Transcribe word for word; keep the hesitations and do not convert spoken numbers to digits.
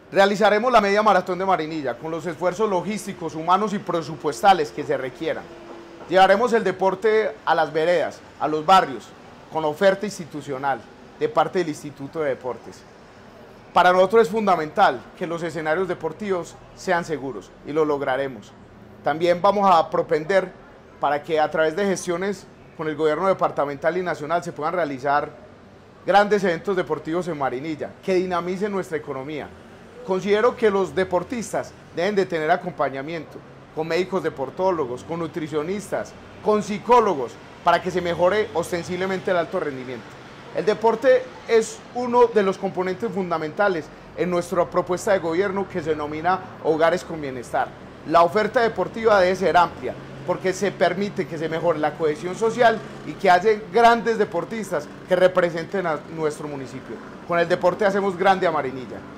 Realizaremos la media maratón de Marinilla con los esfuerzos logísticos, humanos y presupuestales que se requieran. Llevaremos el deporte a las veredas, a los barrios, con oferta institucional de parte del Instituto de Deportes. Para nosotros es fundamental que los escenarios deportivos sean seguros y lo lograremos. También vamos a propender para que a través de gestiones con el gobierno departamental y nacional se puedan realizar grandes eventos deportivos en Marinilla que dinamicen nuestra economía. Considero que los deportistas deben de tener acompañamiento con médicos deportólogos, con nutricionistas, con psicólogos, para que se mejore ostensiblemente el alto rendimiento. El deporte es uno de los componentes fundamentales en nuestra propuesta de gobierno que se denomina Hogares con Bienestar. La oferta deportiva debe ser amplia porque se permite que se mejore la cohesión social y que haya grandes deportistas que representen a nuestro municipio. Con el deporte hacemos grande a Marinilla.